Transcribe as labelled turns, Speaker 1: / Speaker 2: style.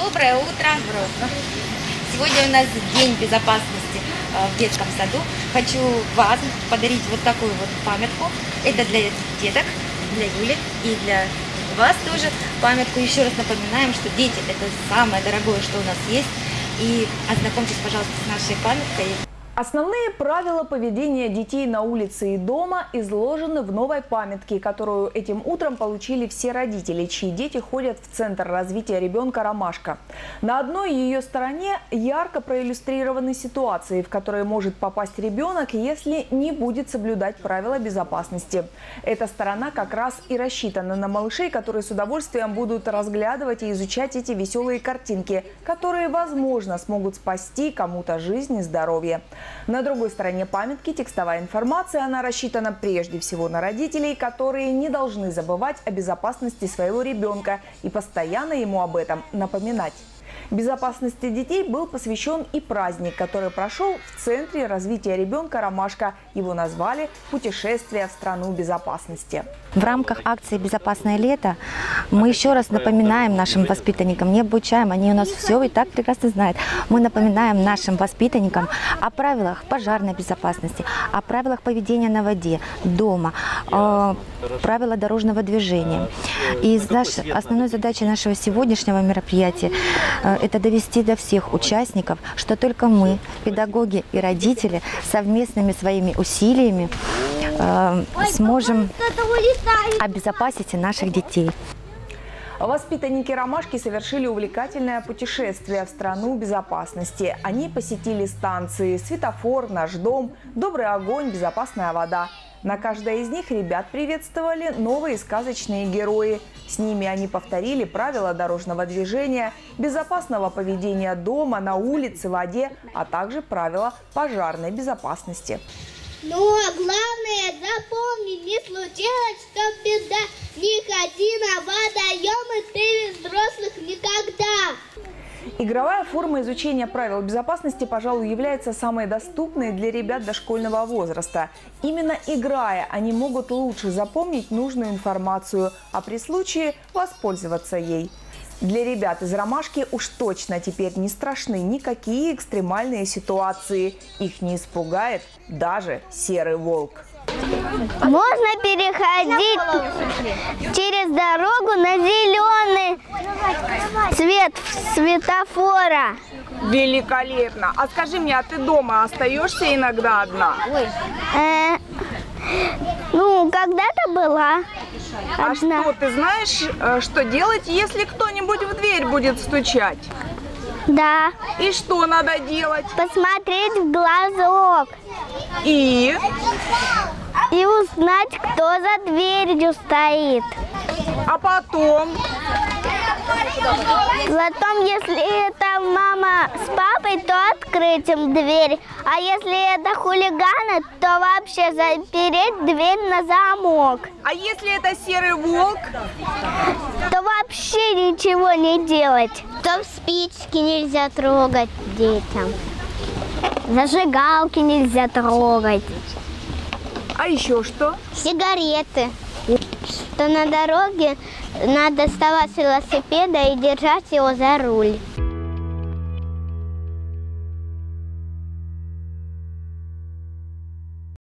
Speaker 1: Доброе утро! Сегодня у нас день безопасности в детском саду. Хочу вам подарить вот такую вот памятку. Это для деток, для Юли и для вас тоже памятку. Еще раз напоминаем, что дети – это самое дорогое, что у нас есть. И ознакомьтесь, пожалуйста, с нашей памяткой.
Speaker 2: Основные правила поведения детей на улице и дома изложены в новой памятке, которую этим утром получили все родители, чьи дети ходят в Центр развития ребенка «Ромашка». На одной ее стороне ярко проиллюстрированы ситуации, в которые может попасть ребенок, если не будет соблюдать правила безопасности. Эта сторона как раз и рассчитана на малышей, которые с удовольствием будут разглядывать и изучать эти веселые картинки, которые, возможно, смогут спасти кому-то жизнь и здоровье. На другой стороне памятки текстовая информация. Она рассчитана прежде всего на родителей, которые не должны забывать о безопасности своего ребенка и постоянно ему об этом напоминать. Безопасности детей был посвящен и праздник, который прошел в Центре развития ребенка «Ромашка». Его назвали «Путешествие в страну безопасности».
Speaker 3: В рамках акции «Безопасное лето» мы еще раз напоминаем нашим воспитанникам, не обучаем, они у нас все и так прекрасно знают. Мы напоминаем нашим воспитанникам о правилах пожарной безопасности, о правилах поведения на воде, дома, правила дорожного движения. И основной задачей нашего сегодняшнего мероприятия – это довести до всех участников, что только мы, педагоги и родители, совместными своими усилиями сможем обезопасить наших детей.
Speaker 2: Воспитанники «Ромашки» совершили увлекательное путешествие в страну безопасности. Они посетили станции «Светофор», «Наш дом», «Добрый огонь», «Безопасная вода». На каждой из них ребят приветствовали новые сказочные герои. С ними они повторили правила дорожного движения, безопасного поведения дома, на улице, в воде, а также правила пожарной безопасности.
Speaker 4: Ну, а главное, запомни, не случилось, что беда. Не ходи на водоемы, ты без взрослых никогда.
Speaker 2: Игровая форма изучения правил безопасности, пожалуй, является самой доступной для ребят дошкольного возраста. Именно играя, они могут лучше запомнить нужную информацию, а при случае воспользоваться ей. Для ребят из «Ромашки» уж точно теперь не страшны никакие экстремальные ситуации. Их не испугает даже серый волк.
Speaker 4: Можно переходить через дорогу на зеленый цвет светофора.
Speaker 2: Великолепно! А скажи мне, а ты дома остаешься иногда одна?
Speaker 4: Ну, когда-то была
Speaker 2: А
Speaker 4: одна.
Speaker 2: что, ты знаешь, что делать, если кто-нибудь в дверь будет стучать?
Speaker 4: Да.
Speaker 2: И что надо делать?
Speaker 4: Посмотреть в глазок.
Speaker 2: И
Speaker 4: узнать, кто за дверью стоит.
Speaker 2: А потом?
Speaker 4: Потом, если это мама с папой, то открыть им дверь. А если это хулиганы, то вообще запереть дверь на замок.
Speaker 2: А если это серый волк?
Speaker 4: То вообще ничего не делать. То спички нельзя трогать детям. Зажигалки нельзя трогать.
Speaker 2: А еще что?
Speaker 4: Сигареты. Что на дороге надо вставать с велосипеда и держать его за руль.